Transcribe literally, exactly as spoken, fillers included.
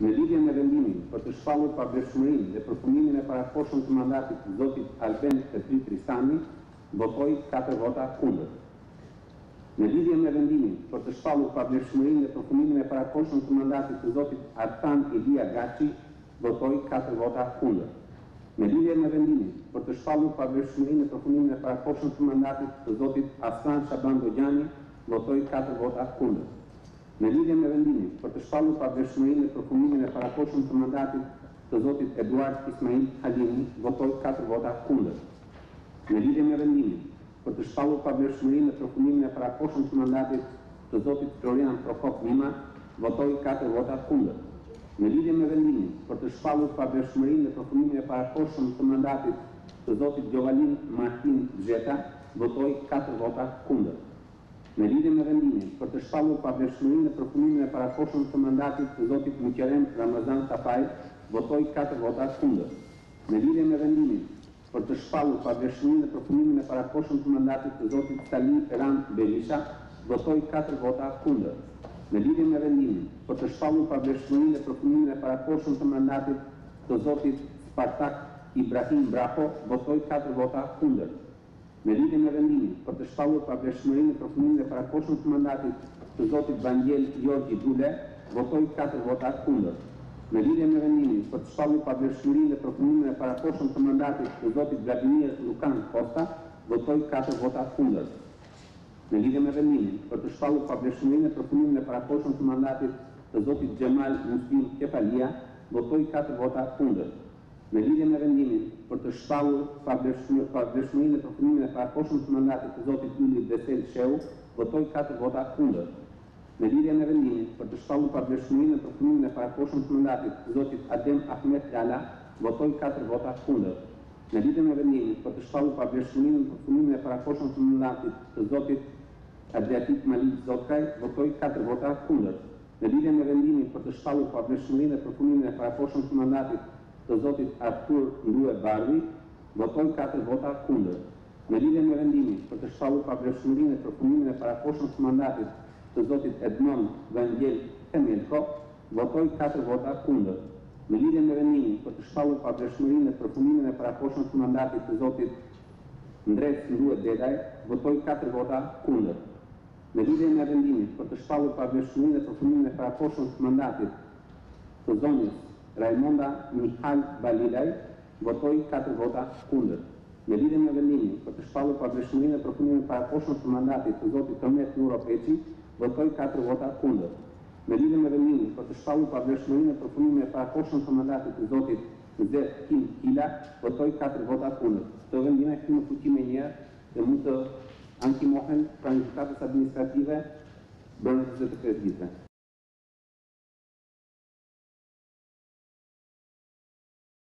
Në lidhje me vendimin për të shpallur pavlefshmërinë dhe përfundimin e parakohshëm të mandatit të zotit Alben Petrit Risani, votoj katër vota kundër. Në lidhje me vendimin për të shpallur pavlefshmërinë dhe përfundimin e parakohshëm të mandatit të zotit Artan Ilia Gaçi, votoj katër vota kundër. Në lidhje me vendimin për të shpallur pavlefshmërinë dhe përfundimin e parakohshëm të mandatit të zotit Aslan Shaban Dogjani, votoj katër vota kundër. Në lidhje me vendimin për të shpallur pavlefshmërinë dhe përfundimin e parakohshëm të mandatit të zotit Eduard Ismail Halimi, votoj katër vota kundër. Në lidhje me vendimin për të shpallur pavlefshmërinë dhe përfundimin e parakohshëm të mandatit të zotit Florian Prokop Mima, votoj katër vota kundër. Në lidhje me vendimin për të shpallur pavlefshmërinë dhe përfundimin e parakohshëm të mandatit të zotit Gjovalin Martin Xheta, votoj katër vota kundër. Në lidhje me vendimin për të shpallur pavlefshmërinë dhe përfundimin e parakohshëm të mandatit të zotit Muqerrem Ramazan Tafaj, votoj katër vota kundër. Në lidhje me vendimin për të shpallur pavlefshmërinë dhe përfundimin e parakohshëm të mandatit të zotit Sali Eran Berisha, votoj katër vota kundër. Në lidhje me vendimin për të shpallur pavlefshmërinë dhe përfundimin e parakohshëm të mandatit të zotit Spartak Ibrahim Braho, votoj katër vota kundër. Në lidhje me vendimin për të shpallur pavlefshmërinë dhe përfundimin e parakohshëm të mandatit të zotit Vangel Gjorgji Dule, votoj katër vota kundër. Në lidhje me vendimin për të shpallur pavlefshmërinë dhe përfundimin e parakohshëm të mandatit të zotit Vladimir Lukan Kosta, votoj katër vota kundër. Në lidhje me vendimin për të shpallur pavlefshmërinë dhe përfundimin e parakohshëm të mandatit të zotit Xhemal Muslim Kefalia, votoj katër vota kundër. Në lidhje me vendimin për të shpallur pavlefshmërinë dhe përfundimin e parakohshëm të mandatit të zotit Yli Vesel Sheu, votoj katër vota kundër. Në lidhje me vendimin për të shpallur pavlefshmërinë dhe përfundimin e parakohshëm të mandatit të zotit Adem Ahmet Lala, votoj katër vota kundër. Në lidhje me vendimin për të shpallur pavlefshmërinë dhe përfundimin e parakohshëm të mandatit të zotit Adriatik Malik Zotkaj, votoj katër vota kundër. Në lidhje me vendimin për të shpallur pavlefshmërinë dhe përfundimin e parakohshëm të mandatit të zotit Artur Ndue Bardhi, votoj katër vota kundër. Në lidhje me vendimin për të shpallur pavlefshmërinë dhe përfundimin e parakohshëm të mandatit të zotit Edmon Vangel Temelko, votoj katër vota kundër. Në lidhje me vendimin për të shpallur pavlefshmërinë dhe përfundimin e parakohshëm të mandatit të zotit Ndres Ndue Dedaj, votoj katër vota kundër. Në lidhje me vendimin për të shpallur pavlefshmërinë dhe përfundimin e parakohshëm të mandatit të zonjës Raimonda Mihal Balilaj, votoj katër vota kundër. Në lidhje me vendimin për të shpallur pavlefshmërinë dhe përfundimin e parakohshëm të mandatit të zotit Tomet Nuro Peçi, votoj katër vota kundër. Në lidhje me vendimin për të shpallur pavlefshmërinë dhe përfundimin e parakohshëm të mandatit të zotit Zet Kim Kila, votoj katër vota kundër. Këto vendime këtu në fuqi me njerë dhe mund të ankimohen pranë gjykatës administrative brenda njëzet e pesë ditëve.